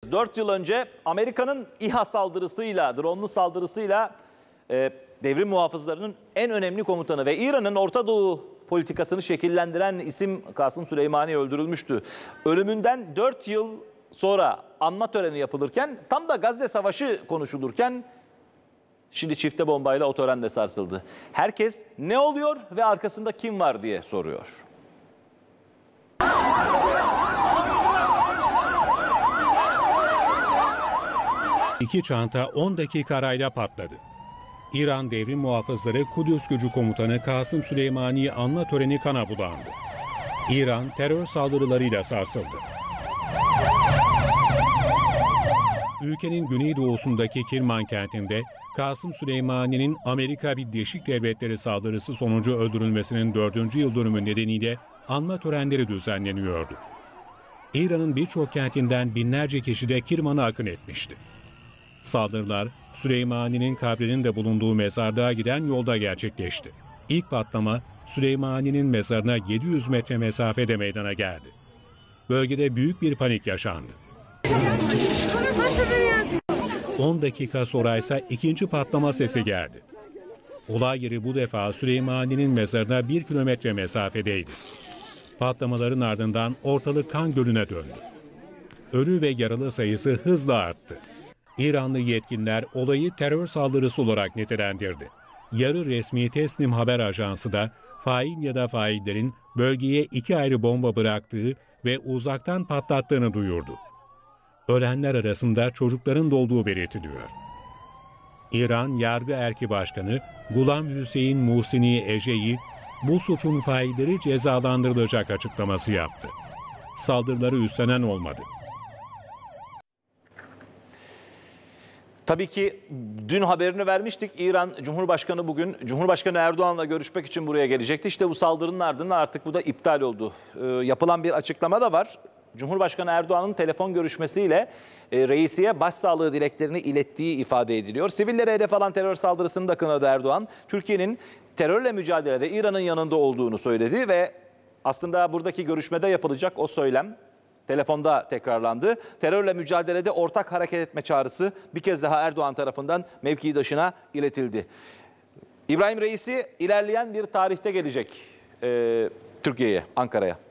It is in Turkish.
4 yıl önce Amerika'nın İHA saldırısıyla, dronlu saldırısıyla devrim muhafızlarının en önemli komutanı ve İran'ın Orta Doğu politikasını şekillendiren isim Kasım Süleymani öldürülmüştü. Ölümünden 4 yıl sonra anma töreni yapılırken, tam da Gazze Savaşı konuşulurken şimdi çifte bombayla o tören de sarsıldı. Herkes ne oluyor ve arkasında kim var diye soruyor. İki çanta 10 dakika arayla patladı. İran Devrim Muhafızları Kudüs Gücü Komutanı Kasım Süleymani'yi anma töreni kana bulandı. İran terör saldırılarıyla sarsıldı. Ülkenin güneydoğusundaki Kirman kentinde Kasım Süleymani'nin Amerika Birleşik Devletleri saldırısı sonucu öldürülmesinin 4. yıl dönümü nedeniyle anma törenleri düzenleniyordu. İran'ın birçok kentinden binlerce kişi de Kirman'a akın etmişti. Saldırılar Süleymani'nin kabrinin de bulunduğu mezarlığa giden yolda gerçekleşti. İlk patlama Süleymani'nin mezarına 700 metre mesafede meydana geldi. Bölgede büyük bir panik yaşandı. 10 dakika sonra ise ikinci patlama sesi geldi. Olay yeri bu defa Süleymani'nin mezarına 1 kilometre mesafedeydi. Patlamaların ardından ortalık kan gölüne döndü. Ölü ve yaralı sayısı hızla arttı. İranlı yetkililer olayı terör saldırısı olarak nitelendirdi. Yarı resmi Tesnim haber ajansı da fail ya da faillerin bölgeye 2 ayrı bomba bıraktığı ve uzaktan patlattığını duyurdu. Ölenler arasında çocukların da olduğu belirtiliyor. İran Yargı Erki Başkanı Gulam Hüseyin Muhsini Ece'yi bu suçun failleri cezalandırılacak açıklaması yaptı. Saldırıları üstlenen olmadı. Tabii ki dün haberini vermiştik. İran Cumhurbaşkanı bugün Cumhurbaşkanı Erdoğan'la görüşmek için buraya gelecekti. İşte bu saldırının ardından artık bu da iptal oldu. Yapılan bir açıklama da var. Cumhurbaşkanı Erdoğan'ın telefon görüşmesiyle reisiye başsağlığı dileklerini ilettiği ifade ediliyor. Sivillere hedef alan terör saldırısını da kınadı Erdoğan. Türkiye'nin terörle mücadelede İran'ın yanında olduğunu söyledi ve aslında buradaki görüşmede yapılacak o söylem telefonda tekrarlandı. Terörle mücadelede ortak hareket etme çağrısı bir kez daha Erdoğan tarafından mevkidaşına iletildi. İbrahim Reisi ilerleyen bir tarihte gelecek Türkiye'ye, Ankara'ya.